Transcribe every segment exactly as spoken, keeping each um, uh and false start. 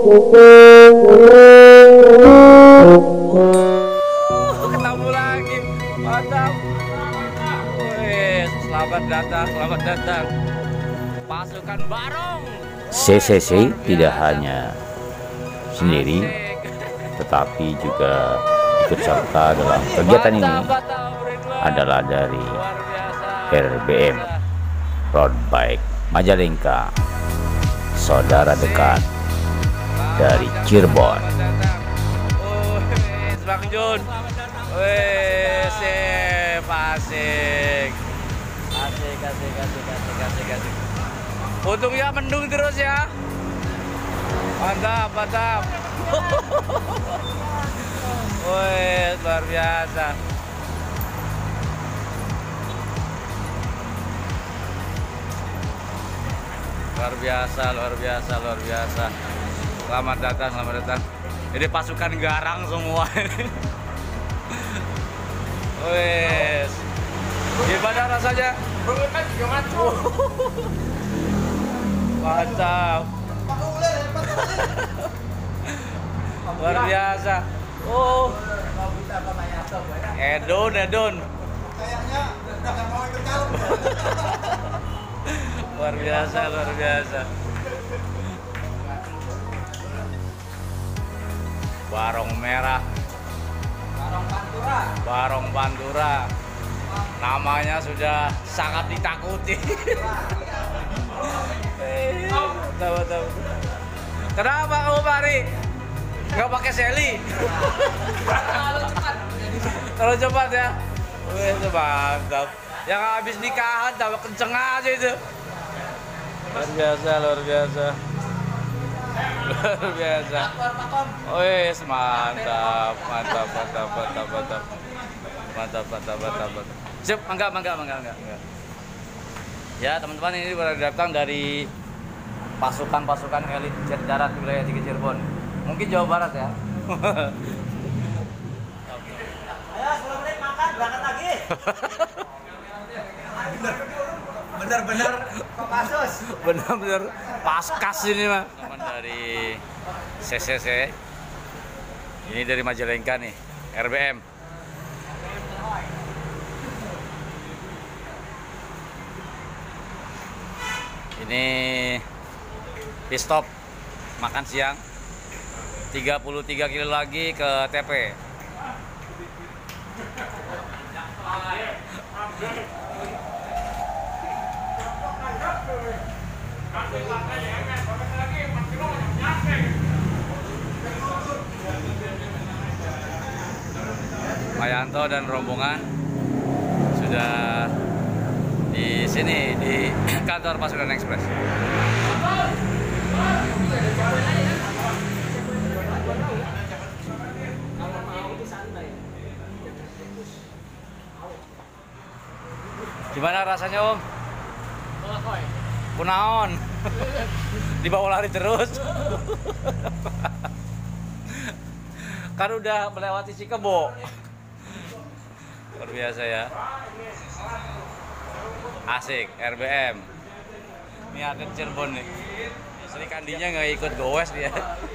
Ketemu lagi, mantap. Wih, selamat datang, selamat datang. Pasukan Barong. C C C tidak hanya sendiri, tetapi juga ikut serta dalam kegiatan ini adalah dari R B M Road Bike Majalengka, saudara dekat dari Cirebon. Wih, Bang Jun. Wih, sip, asik. Asik, asik, asik, asik, asik, asik. Untungnya mendung terus ya. Mantap, mantap. Wih, luar biasa. Luar biasa, luar biasa, luar biasa. Selamat datang, selamat datang. Ini pasukan garang semua. Wih, gimana rasanya? Mantap. Luar biasa. Oh. Edon, Edon. Luar biasa, luar biasa. Barong merah. Barong Pantura. Barong Pantura. Namanya sudah sangat ditakuti. Tahu, tahu. Kenapa kamu Pari? Nggak pakai seli? Terlalu cepat. Terlalu cepat ya. Wih, itu mantap. Yang habis nikahan tambah kenceng aja itu. Luar biasa, luar biasa. Luar biasa. Wih, mantap, mantap, mantap, mantap, mantap. Mantap, mantap, mantap, mantap. Siap, mangga, mangga, mangga, mangga. Ya, teman-teman, ini baru datang dari pasukan-pasukan elit jet darat wilayah tiga Cirebon. Mungkin Jawa Barat ya. Ayo, sepuluh menit makan, berangkat lagi. Bener-bener Kopassus. Bener-bener paskas ini mah. Teman dari C C C. Ini dari Majalengka nih, R B M. Ini pit stop makan siang. tiga puluh tiga kilo lagi ke T P. Pak Yanto dan rombongan sudah di sini di kantor Pasundan Express. Gimana rasanya Om? Kunaon? Dibawa lari terus. Kan udah melewati Cikebo. Luar biasa ya. Asik, R B M. Ini atlet Cirebon nih. Sri Kandinya nggak ikut goes dia.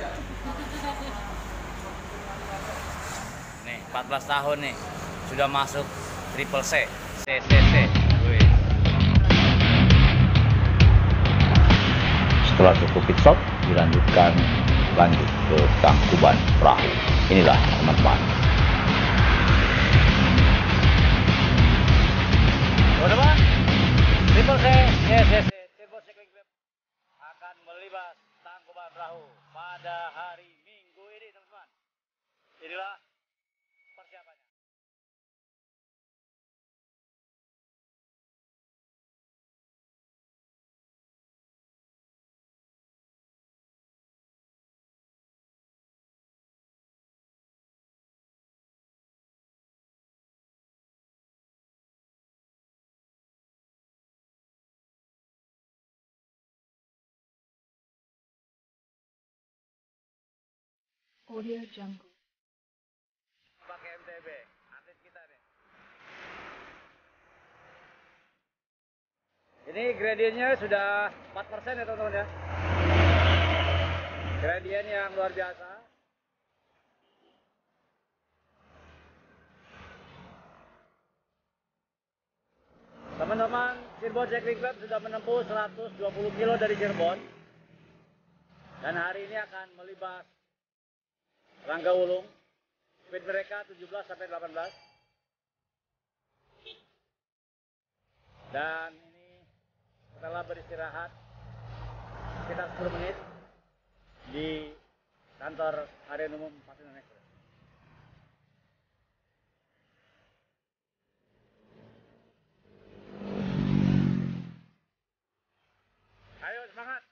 Nih, empat belas tahun nih. Sudah masuk Triple C, C C C. Wih. Setelah cukup pit stop, dilanjutkan lanjut ke Tangkuban Perahu. Inilah teman-teman. Teman-teman, Triple C, C C C, Turbo Cycling Club akan melibas Tangkuban Perahu pada hari Minggu ini, teman-teman. Inilah persiapannya. Audio Jungle. Pakai M T B, atlet kita nih. Ini gradiennya sudah empat persen ya teman-teman ya. Gradient yang luar biasa. Teman-teman, Cirebon Cycling Club sudah menempuh seratus dua puluh kilo dari Cirebon. Dan hari ini akan melibas Rangga Ulung. Speed mereka tujuh belas sampai delapan belas. Dan ini setelah beristirahat sekitar sepuluh menit di kantor Harian Umum Pasilan Express. Ayo semangat.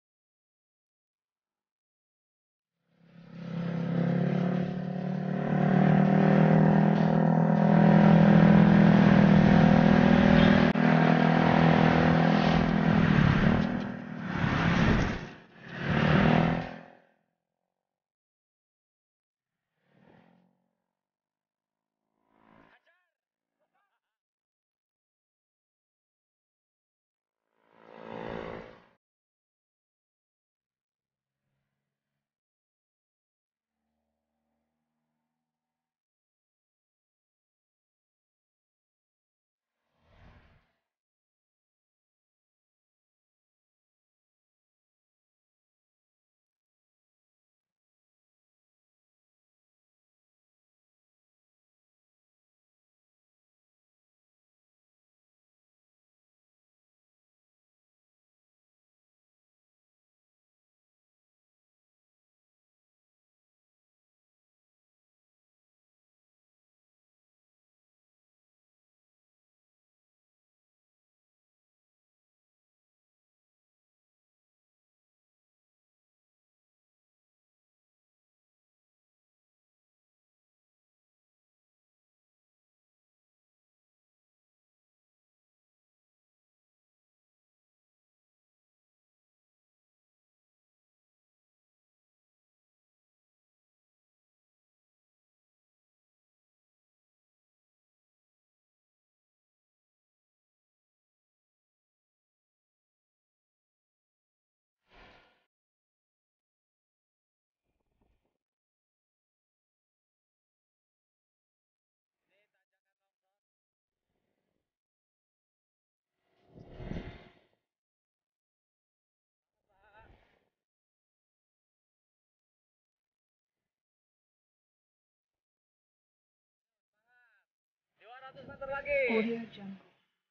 dua ratus meter lagi. Audio Jungle.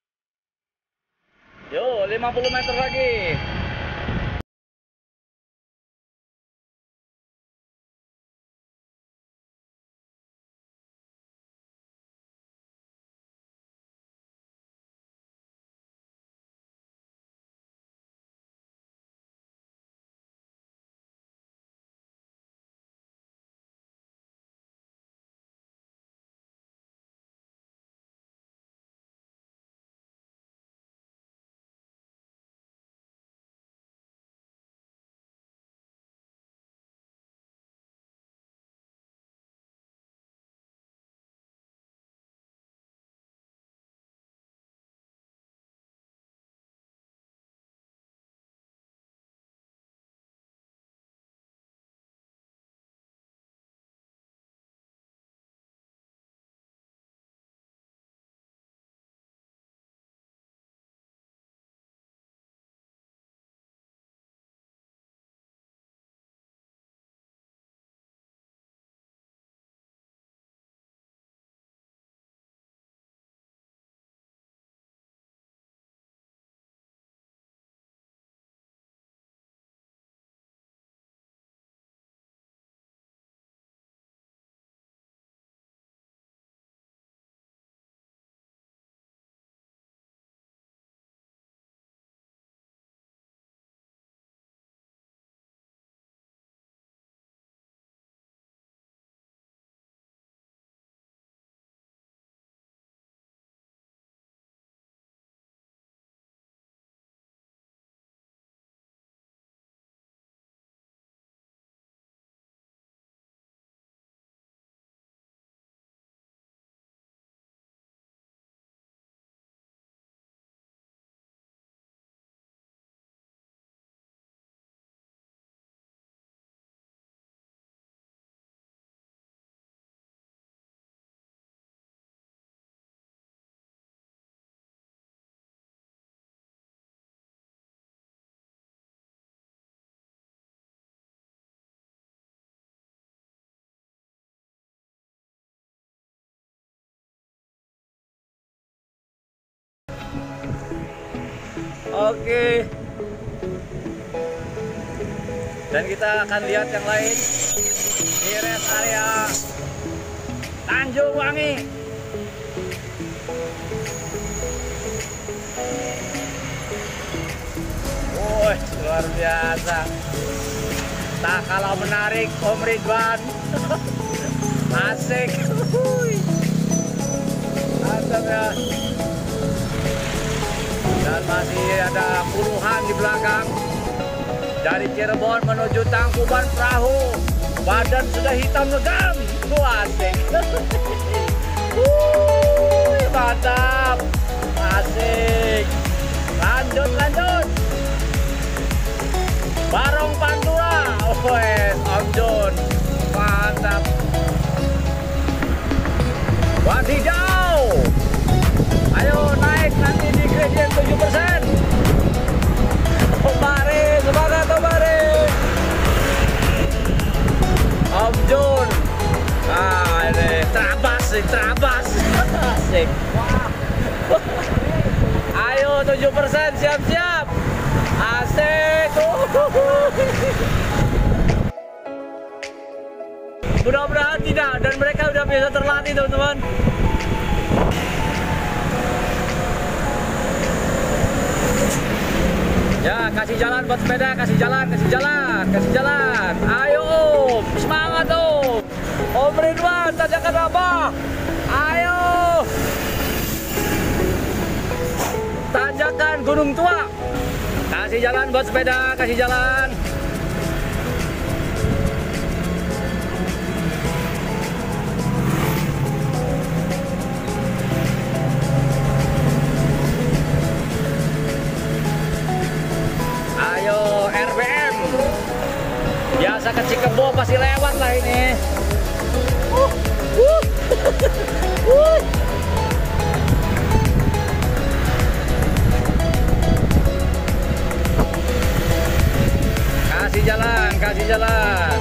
Yo, lima puluh meter lagi. Oke. Dan kita akan lihat yang lain di rest area Tanjung Wangi. Woi, luar biasa. Tak kalah menarik Om Ridwan. Asik. Mantap ya. Dan masih ada puluhan di belakang. Dari Cirebon menuju Tangkuban Perahu. Badan sudah hitam legam. Tuh asik. Wuih, mantap. Asik. Lanjut, lanjut. Barong Pantura. Wes, Om Jun. Mantap. Wadidaw. Ayo naik nanti di gradient tujuh persen. Mari, semangat mari. Om Jun. Ah, ini terabas, terabas. Asik. Ayo tujuh persen siap-siap. Asik. Mudah-mudahan tidak, dan mereka udah biasa terlatih teman-teman. Ya, kasih jalan buat sepeda, kasih jalan, kasih jalan, kasih jalan. Ayo Om, semangat Om. Om Ridwan, tanjakan apa? Ayo. Tanjakan Gunung Tua. Kasih jalan buat sepeda, kasih jalan. Ayo R B M. Biasa ke Cikebo pasti lewat lah ini. Uh, uh, uh. Kasih jalan, kasih jalan.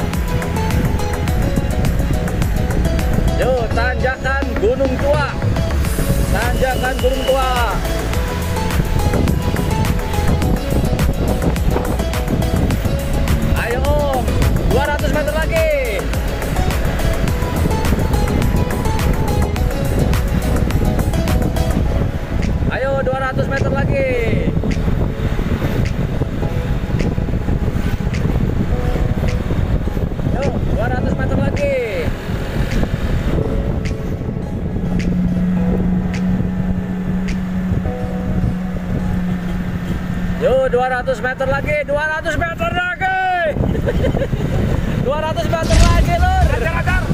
Yuk, tanjakan Gunung Tua. Tanjakan Gunung Tua. Ayo Om, dua ratus meter lagi. Ayo dua ratus meter lagi. Yuk, dua ratus meter lagi. Yuk, dua ratus meter lagi, dua ratus meter lagi. dua ratus meter lagi, Lur. Ajar, ajar.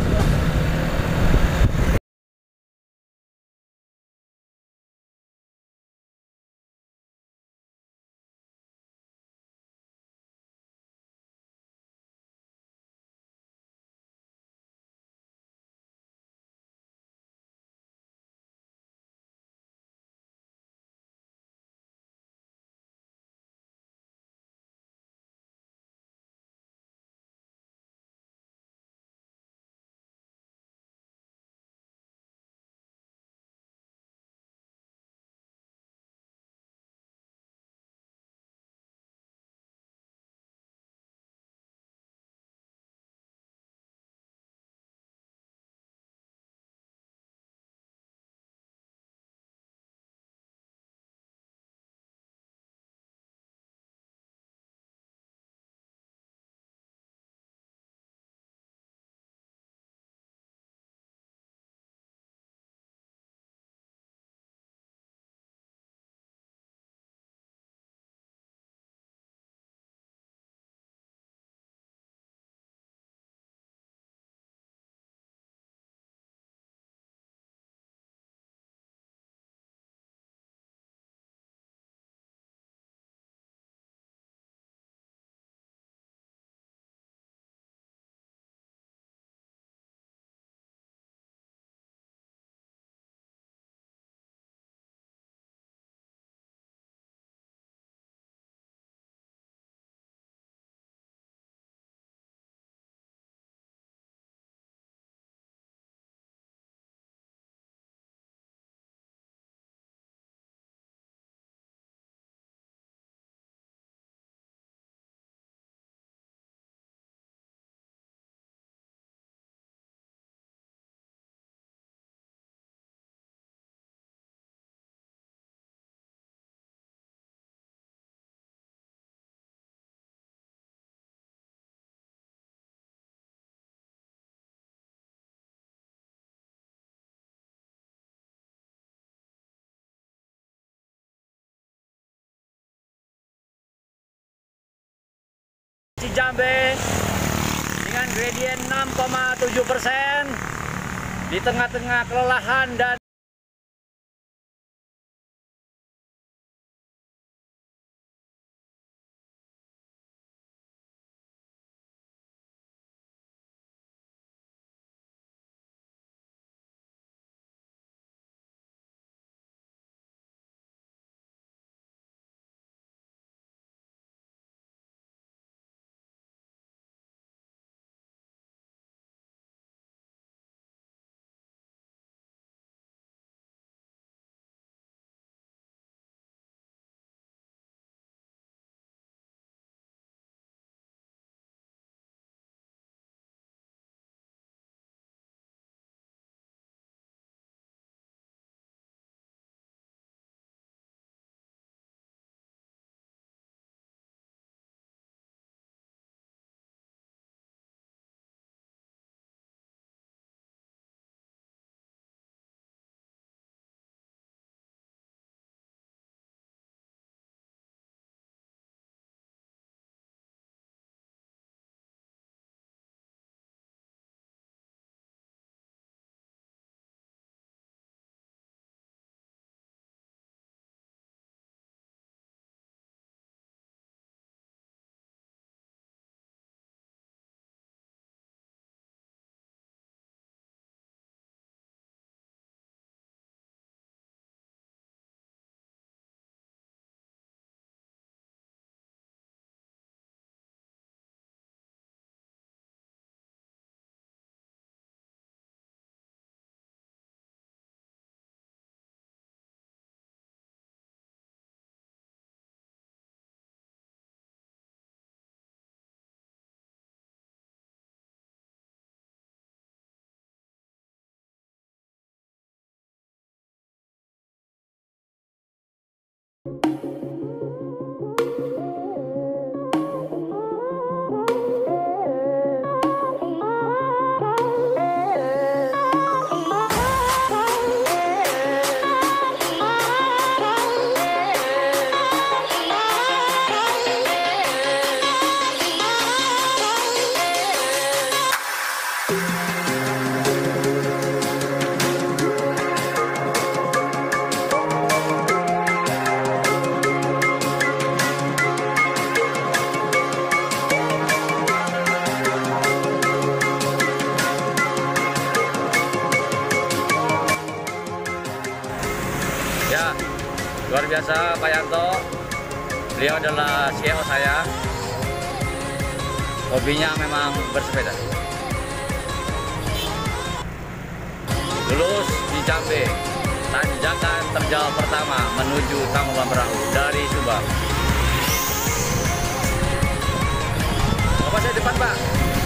Jambe dengan gradien enam koma tujuh persen di tengah-tengah kelelahan dan ya, luar biasa Pak Yanto. Beliau adalah C E O saya. Hobinya memang bersepeda. Lulus di Jambe, tanjakan terjal pertama menuju Tangkuban Perahu dari Subang. Bapak saya depan, Pak.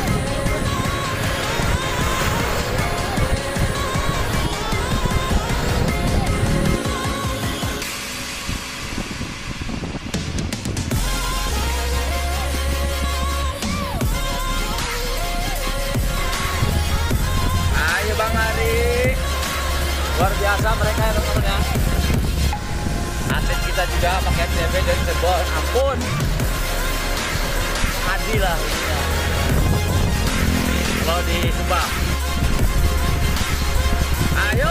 Bang Ari, luar biasa mereka ya teman-teman. Atlet kita juga pakai T V dan sebol, ampun, adil lah ininya. Kalau di Subang, ayo.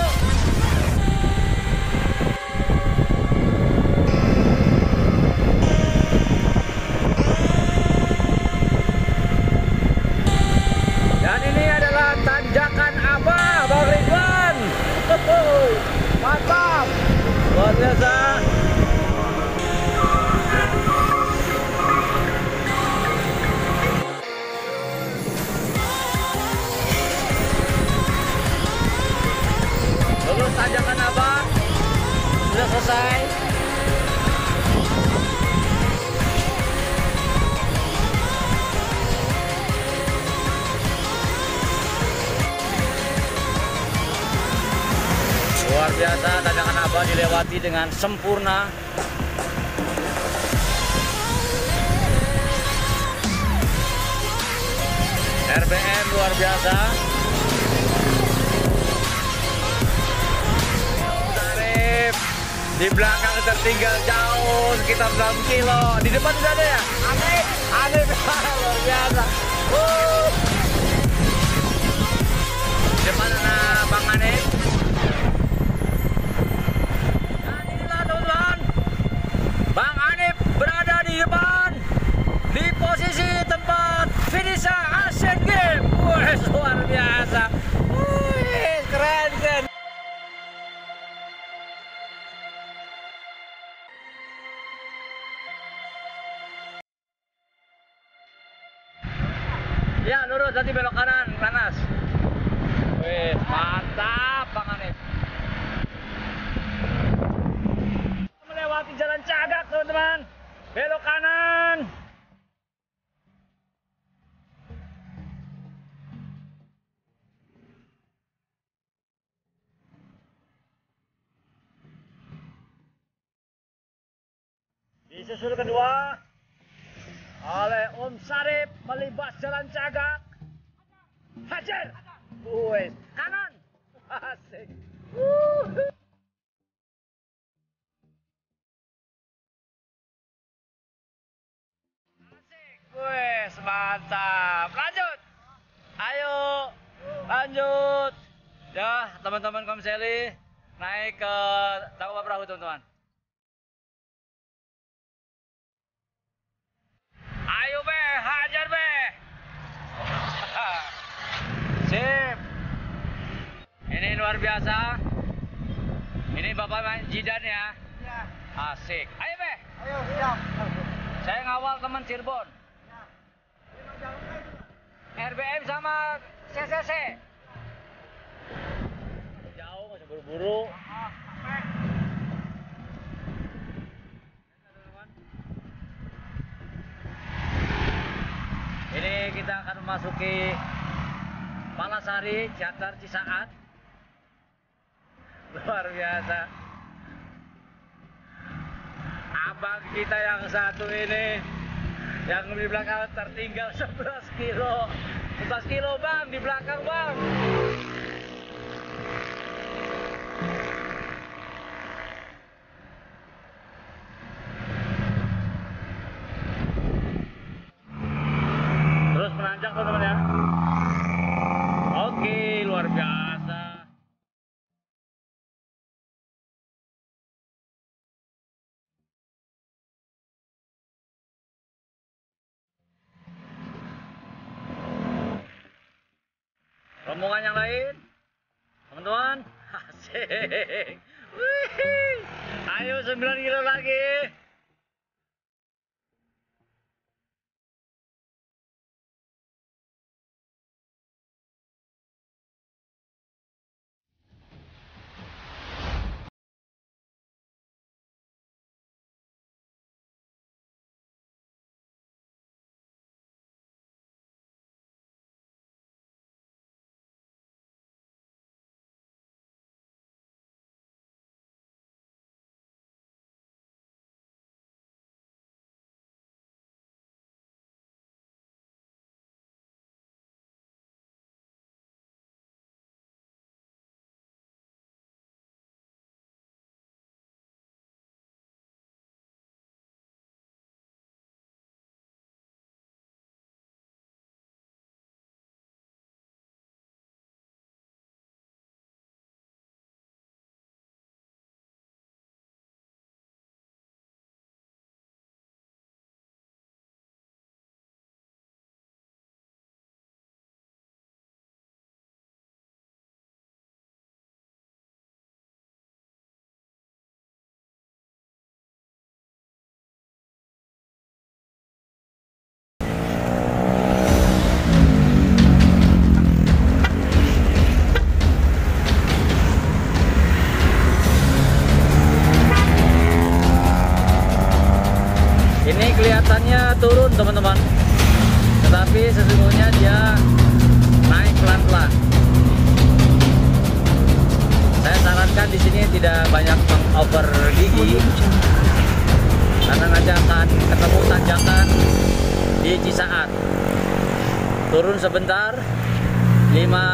Dan ini adalah tanjakan apa, Bang Ridwan? Mantap, luar biasa. Lulus tanjakan apa? Sudah selesai. Luar biasa, tanjakan Abah dilewati dengan sempurna. R B M luar biasa. Tarif di belakang tertinggal jauh sekitar enam kilo. Di depan sudah ada ya? Asik, Hanif luar biasa. Uh. Depan ada Bang Hanif. Dan inilah teman-teman, Bang Hanif berada di depan di posisi tempat finish Asian Games. Wah, luar biasa. Wih, keren keren. Ya, lurus nanti belok kanan, panas. Wih, mantap Bang Hanif. Melewati jalan Cagak, teman-teman. Belok kanan. Disusul kedua oleh Om Sarip melibas jalan Cagak. Hajar. Wes, kanan. Asik. Wuh. Asik. Wes, mantap. Lanjut. Ayo. Lanjut. Ya, teman-teman Komseli naik ke Tangkuban Perahu, teman-teman. Ayo be, hajar be. Sip. Ini luar biasa. Ini Bapak Jidan ya. Ya. Asik. Ayo be. Ayo, siap. Saya ngawal teman Cirebon. R B M sama C C C. Jauh, masih buru-buru. Ini kita akan memasuki Palasari, Ciatar, Cisaat. Luar biasa. Abang kita yang satu ini, yang di belakang tertinggal sebelas kilo. sebelas kilo bang, di belakang bang. Terus menanjak teman-teman ya. Oke, luar biasa. Rombongan yang lain, teman-teman. Asik. Wih. Ayo sembilan kilo lagi. Ini kelihatannya turun teman-teman, tetapi sesungguhnya dia naik pelan-pelan. Saya sarankan di sini tidak banyak mengover gigi, karena nanti akan ketemu tanjakan di Cisaat. Turun sebentar, lima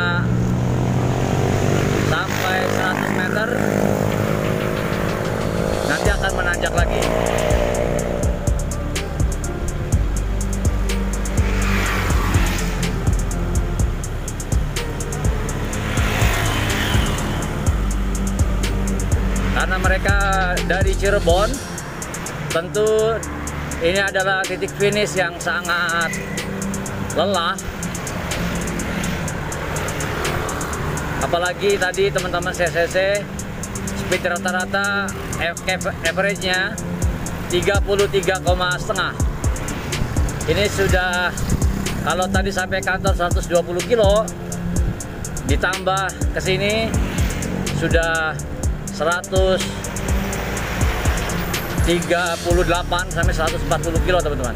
sampai seratus meter, nanti akan menanjak lagi. karena mereka dari Cirebon. Tentu ini adalah titik finish yang sangat lelah. Apalagi tadi teman-teman C C C speed rata-rata average-nya tiga puluh tiga koma lima. Ini sudah, kalau tadi sampai kantor seratus dua puluh kilo, ditambah ke sini sudah seratus tiga puluh delapan sampai seratus empat puluh kilo, teman-teman.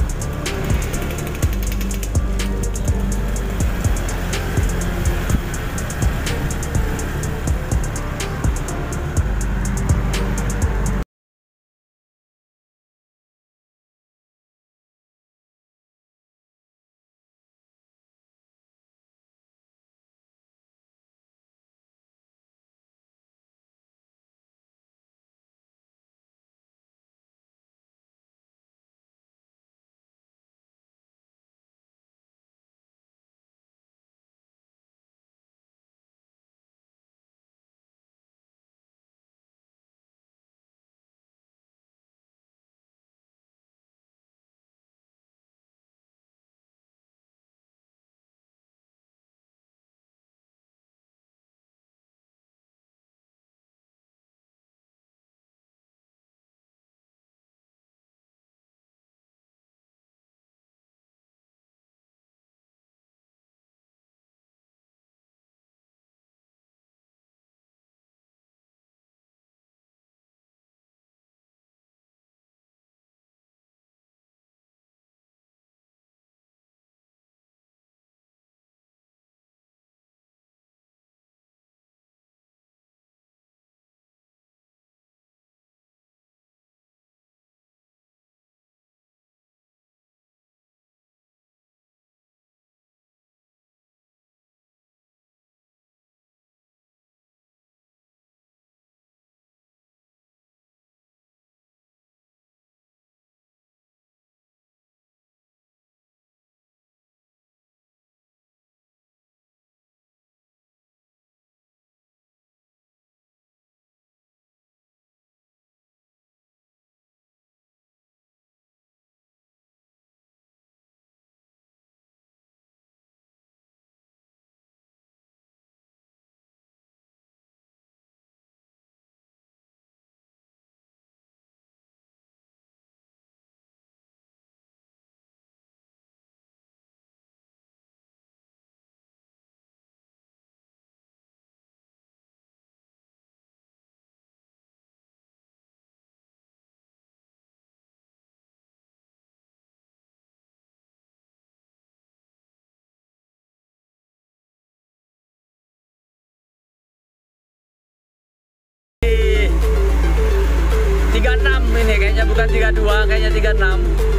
tiga puluh enam ini kayaknya, bukan tiga puluh dua, kayaknya tiga puluh enam.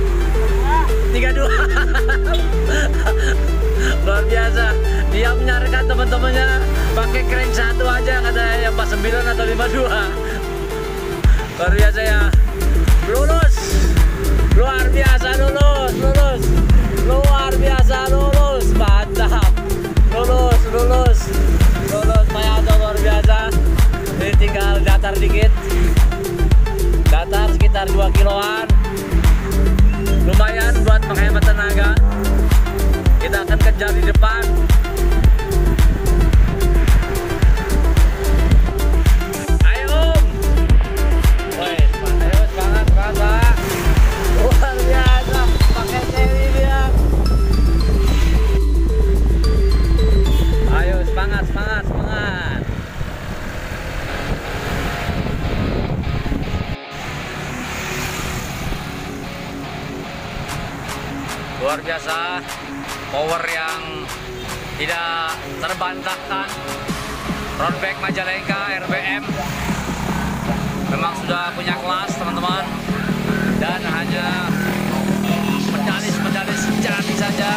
tiga puluh dua. Luar biasa. Dia menyarankan teman-temannya pakai crank satu aja, katanya yang empat puluh sembilan atau lima puluh dua. Luar biasa ya. Lulus. Luar biasa, lulus, lulus. Luar biasa, lulus. Mantap. Lulus, lulus. Lulus, Pak Yanto, luar biasa. Ini tinggal datar dikit. Datar sekitar dua kiloan. Lumayan buat menghemat tenaga. Kita akan kejar di depan. Ayo Om. Woi, ayo semangat, semangat. Luar biasa, pakai seri dia. Ayo semangat, semangat, semangat. Luar biasa, power yang tidak terbantahkan. Roadback Majalengka R B M memang sudah punya kelas, teman-teman, dan hanya pedalis-pedalis sejati saja.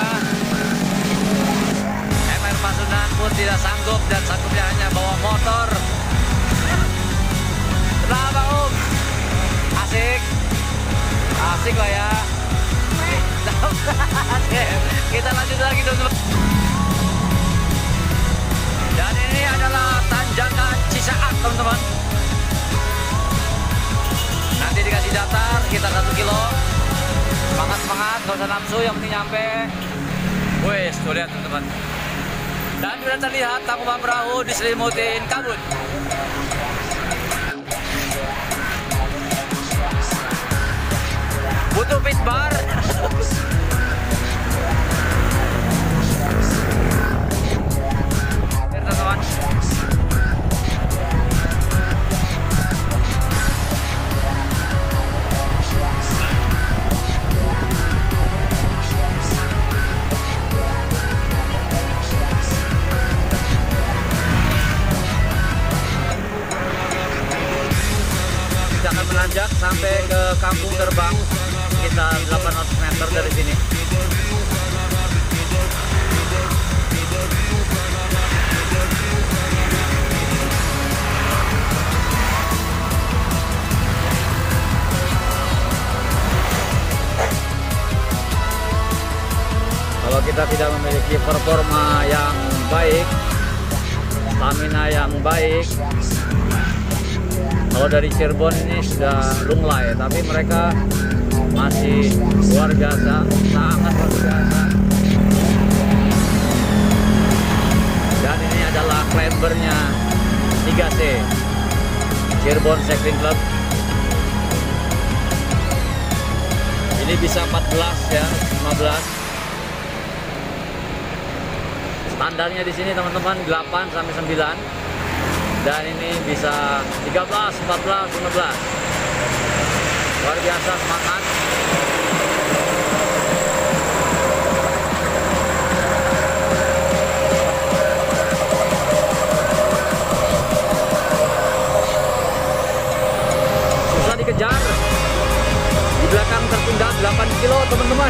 M R Pasundan pun tidak sanggup, dan sanggupnya hanya bawa motor. Kenapa Om? Asik, asik lah ya. Kita lanjut lagi, teman-teman. Dan ini adalah tanjakan Cisaat, teman-teman. Gak usah nafsu, yang penting nyampe. Wes, tuh lihat teman-teman. Dan sudah terlihat Tangkuban Perahu diselimutin kabut. Butuh pit bar. Teman-teman. Kita akan menanjak sampai ke kampung terbang sekitar delapan ratus meter dari sini. Kalau kita tidak memiliki performa yang baik, stamina yang baik, kalau dari Cirebon ini sudah lunglai, tapi mereka masih luar biasa, sangat luar biasa. Dan ini adalah climbernya tiga C Cirebon Cycling Club. Ini bisa empat belas ya, lima belas. Standarnya di sini teman-teman delapan sampai sembilan. Dan ini bisa tiga belas, empat belas, lima belas. Luar biasa, semangat. Susah dikejar. Di belakang tertunda delapan kilo teman-teman.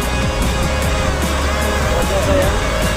Luar biasa ya.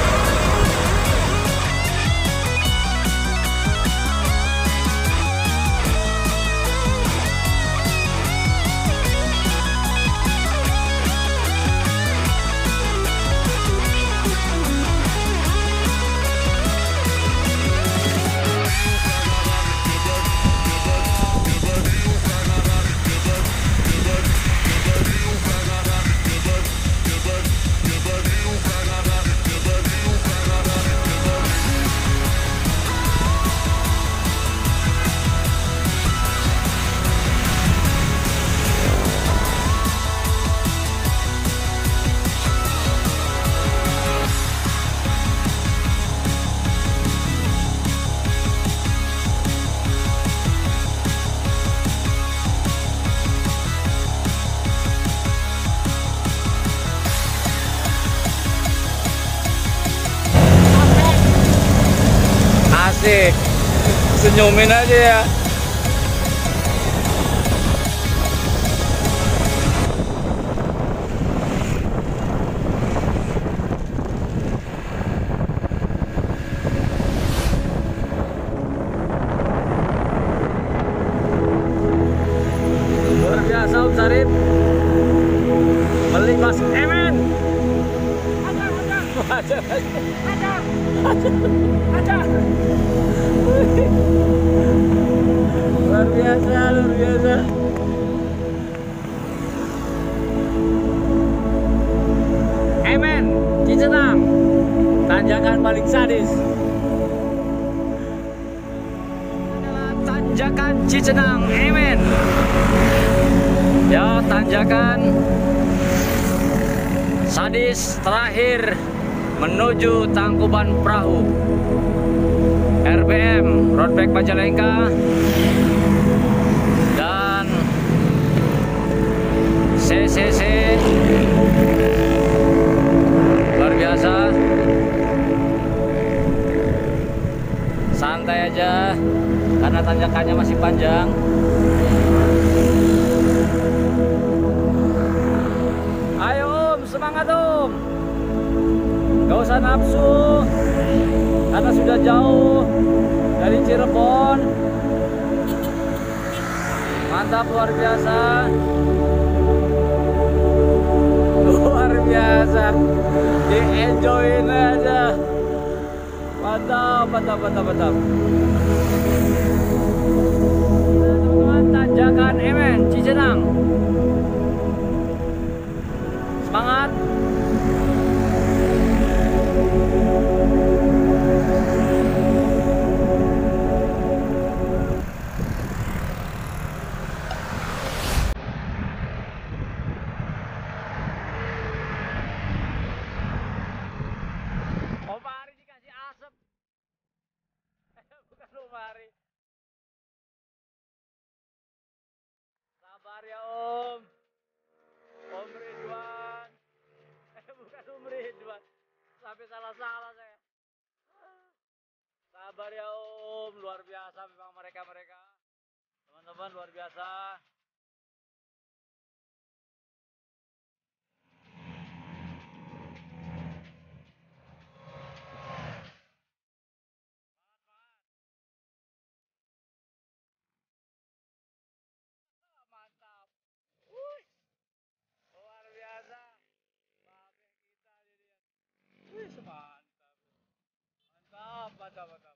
Asik, senyumin aja ya. Luar biasa Om Sarip. Melibas Emen. Ada, ada, ada, ada, ada. Luar biasa, luar biasa. Emen, Cicenang, tanjakan paling sadis. Adalah tanjakan Cicenang, Emen. Ya, tanjakan sadis terakhir menuju Tangkuban Perahu. R B M Roadback Majalengka dan C C C luar biasa. Santai aja karena tanjakannya masih panjang. Ayo Om, semangat Om. Gak usah nafsu karena sudah jauh dari Cirebon. Mantap, luar biasa. Luar biasa. Di enjoyin aja. Mantap, mantap, mantap, mantap. Teman-teman, tanjakan Emen, Cicenang. semangat. Om Ari dikasih asap. Bukan Om Ari. Sabar ya Om. Om Ridwan. Eh bukan Om Ridwan. Sampai salah-salah saya. Sabar ya Om. Luar biasa memang mereka-mereka. Teman-teman luar biasa. Mantap. Wih. Luar biasa. Babe kita dilihat. Wih, mantap. Mantap, mantap, mantap.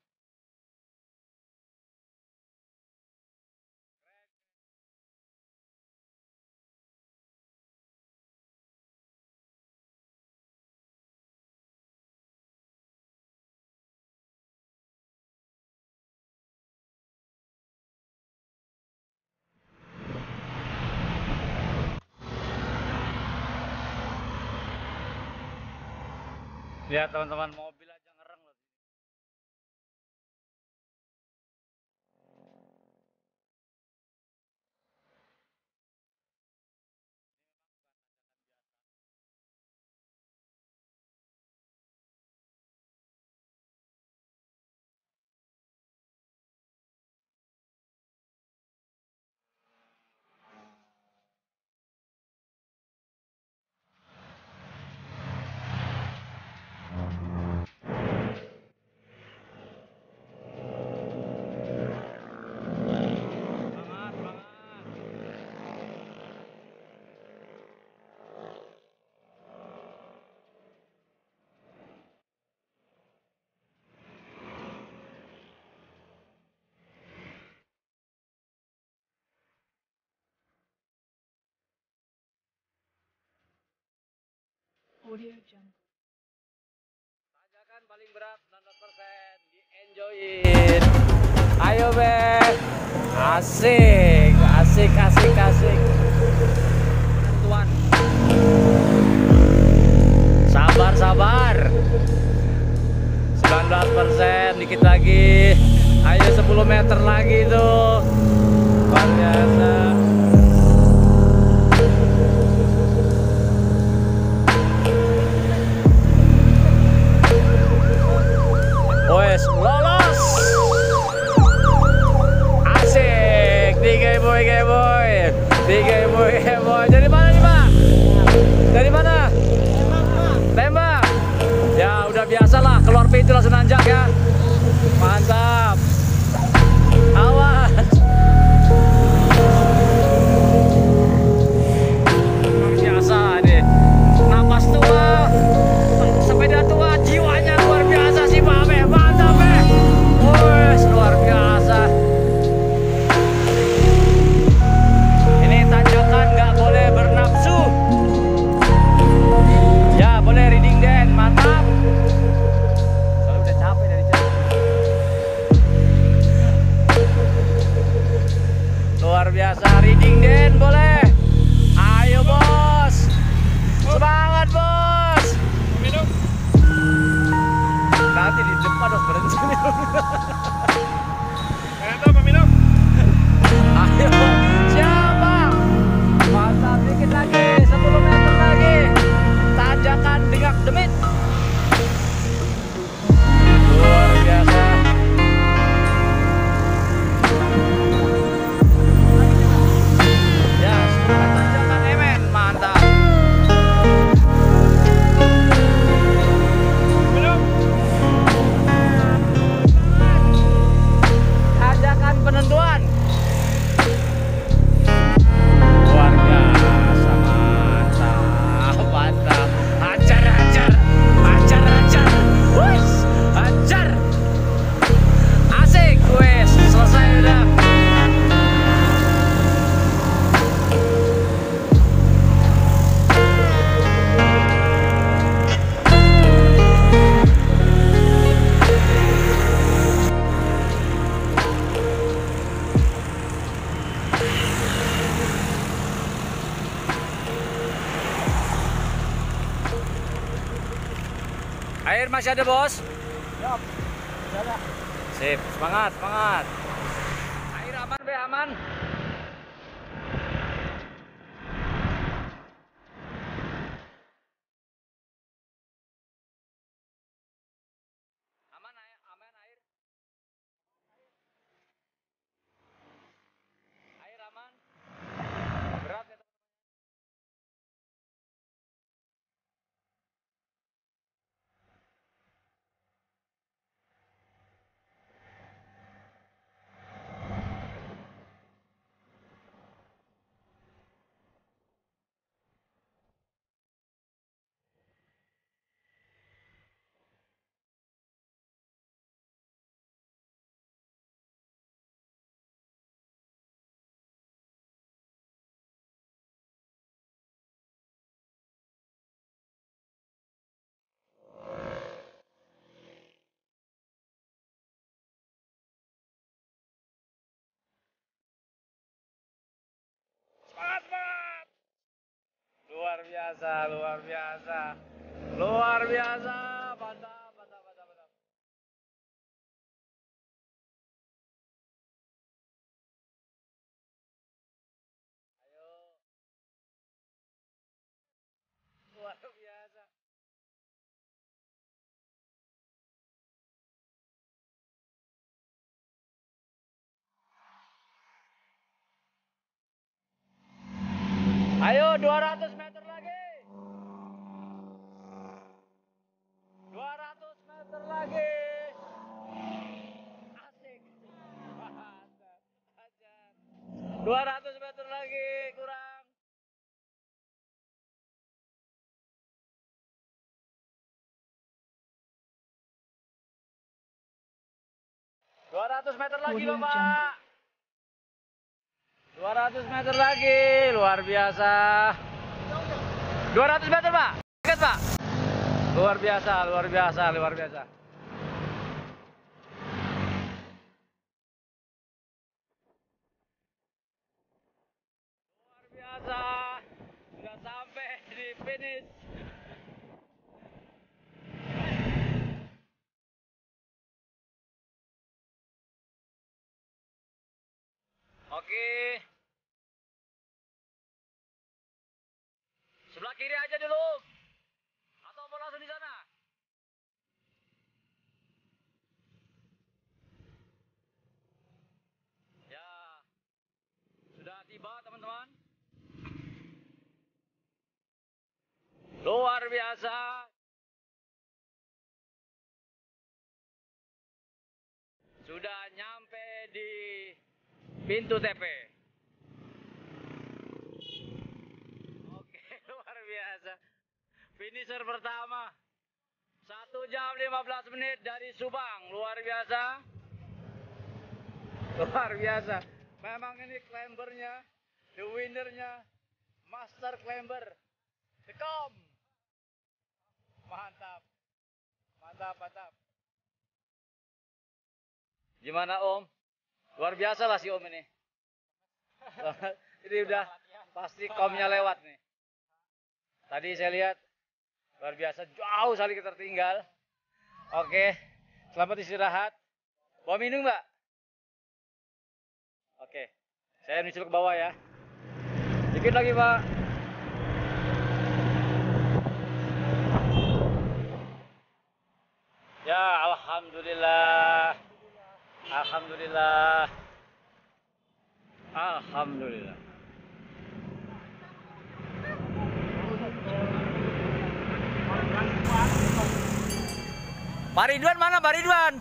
Keren. Lihat teman-teman, mobil aja ngereng loh. Semangat, semangat. Audio Jungle. Tanjakan paling berat sembilan belas persen. Di enjoyin. Ayo Ben. Asik, asik, asik, asik. Tuan. Sabar, sabar. sembilan belas persen, dikit lagi. Ayo sepuluh meter lagi tuh. Luar biasa. Wes, lolos. Asik. Tiga boy, tiga boy. Tiga boy, tiga boy. Dari mana nih, Pak? Dari mana? Tembak. Ya, udah biasa lah. Keluar pintu langsung nanjak ya. Mantap. Awas. Luar biasa nih. Napas tua. Sepeda tua, jiwanya luar biasa sih Pak. Mantap, Meh. Air masih ada, Bos? Sip, semangat, semangat. Air aman, be, aman. Aman, air, aman air. Air aman. Berat ya, teman-teman. Semangat, semangat. Luar biasa, luar biasa. Luar biasa. Mantap, mantap, mantap, mantap. Ayo. Luar biasa. Ayo, dua ratus meter lagi. dua ratus meter lagi. Asik. Mantap. Ajar. dua ratus meter lagi, kurang. dua ratus meter lagi, Audio Bapak. Jungle. dua ratus meter lagi, luar biasa. dua ratus meter, Pak. Dekat, Pak. Luar biasa, luar biasa, luar biasa. Luar biasa. Sudah sampai di finish. Oke. Sebelah kiri aja dulu. Atau mau langsung di sana? Ya. Sudah tiba, teman-teman. Luar biasa. Sudah nyampe di pintu T P. Oke, luar biasa. Finisher pertama. satu jam lima belas menit dari Subang. Luar biasa. Luar biasa. Memang ini climbernya, the winnernya, master climber, the com. Mantap. Mantap, mantap. Gimana, Om? Luar biasa lah si Om ini. Ini udah pasti komnya lewat nih. Tadi saya lihat luar biasa, jauh sekali kita tertinggal. Oke, selamat istirahat. Mau minum, Mbak? Oke, saya nyusul ke bawah ya. Dikit lagi, Pak. Ya, alhamdulillah. Alhamdulillah. Alhamdulillah. Pak Ridwan mana, Pak Ridwan?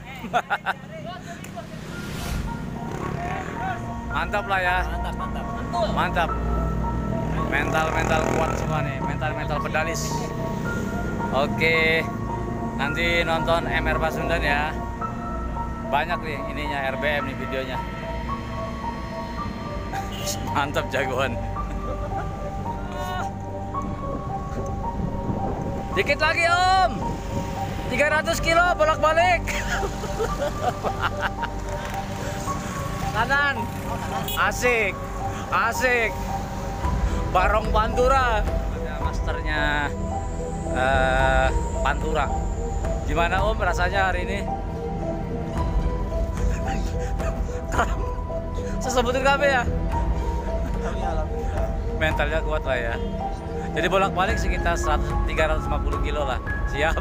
Mantap lah ya. Mantap, mantap. Mantap. Mental-mental kuat semua nih, mental-mental pedalis. Oke. Nanti nonton M R Pasundan ya. Banyak nih ininya R B M nih videonya. Mantap jagoan. Dikit lagi, Om. tiga ratus kilo bolak-balik. Kanan. Asik. Asik. Barong Pantura. Ada masternya uh, Pantura. Gimana Om rasanya hari ini? Sesebutin kabe ya? Mentalnya kuat lah ya. Jadi bolak-balik sekitar seratus tiga ratus lima puluh kilo lah. Siap.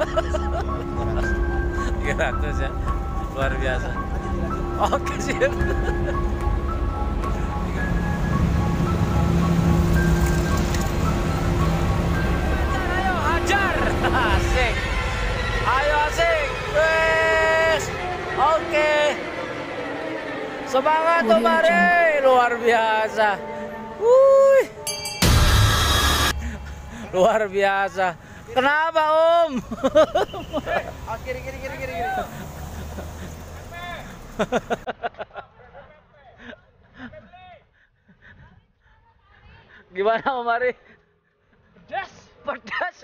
tiga ratus ya. Luar biasa. Oke, siap. Ayo hajar. Asik. Ayo asik. Wes. Oke. Semangat Om Ari. Luar biasa. Wuih. Luar biasa. Kenapa Om? Oh, kiri kiri kiri kiri kiri. Gimana Om Ari? Pedas, pedas.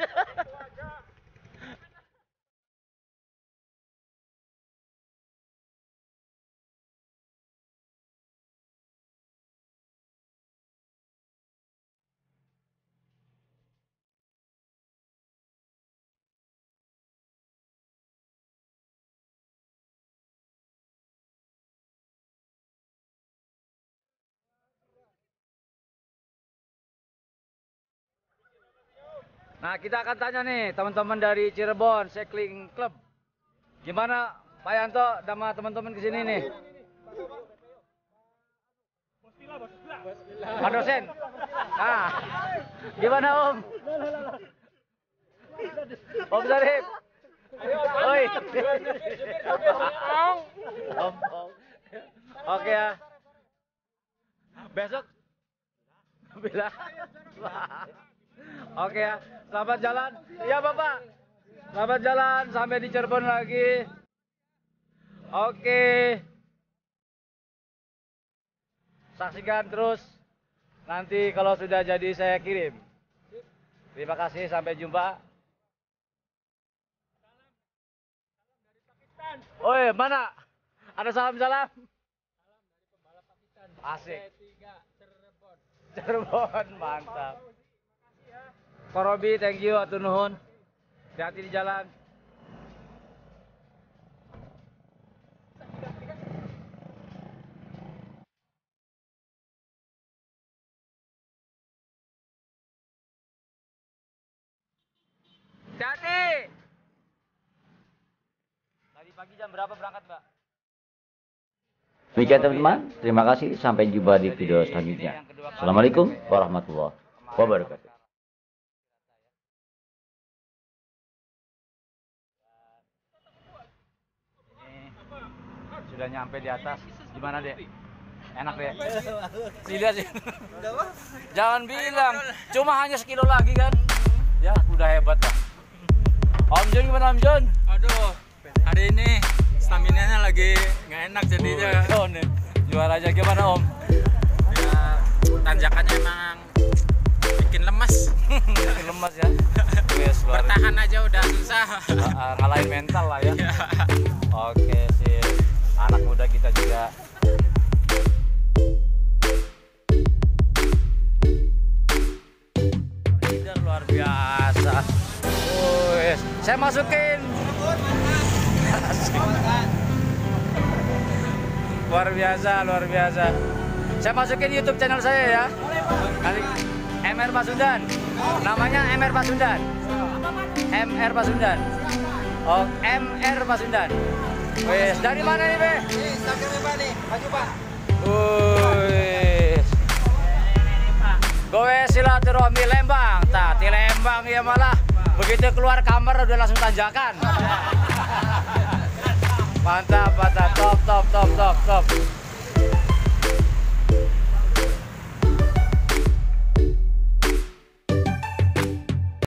Nah, kita akan tanya nih teman-teman dari Cirebon Cycling Club. Gimana Pak Yanto sama teman-teman ke sini nih? Pak dosen. Nah, gimana Om? Om Sarip. Oi. Om, om. Oke ya. Besok bila. Oke ya, selamat jalan. Iya Bapak. Selamat jalan sampai di Cirebon lagi. Oke. Saksikan terus. Nanti kalau sudah jadi saya kirim. Terima kasih, sampai jumpa. Oi, mana? Ada salam-salam? Asik. Cirebon, mantap. Pak Robi, thank you, atur nuhun. Hati-hati di jalan. Hati-hati. Tadi pagi jam berapa berangkat, Mbak? Demikian teman-teman, terima kasih. Sampai jumpa di video selanjutnya. Assalamualaikum warahmatullahi wabarakatuh. Sudah nyampe di atas, gimana deh? Enak deh. Lihat sih. Jangan bilang, cuma hanya sekilo lagi kan? Ya, udah hebat lah. Om Jun gimana Om Jun? Aduh, hari ini stamina-nya lagi nggak enak jadinya. Oh, nih. Juara aja gimana Om? Ya, tanjakannya emang bikin lemas. Bikin lemas ya. Yes, bertahan aja udah susah. Uh, ngalahin mental lah ya. Ya. Oke sih. Anak muda kita juga. Leader luar biasa. Oh, yes. Saya masukin. Luar biasa, luar biasa. Saya masukin YouTube channel saya ya. Kali M R Pasundan. Namanya M R Pasundan. M R Pasundan. Oh, M R Pasundan. Wes, dari mana nih, Be? Nih, Instagramnya Pak nih. Maju, Pak. Wes. Gue silaturahmi Lembang. Tah, di Lembang ya malah. Begitu keluar kamar udah langsung tanjakan. Mantap, mantap. Top, top, top, top, top.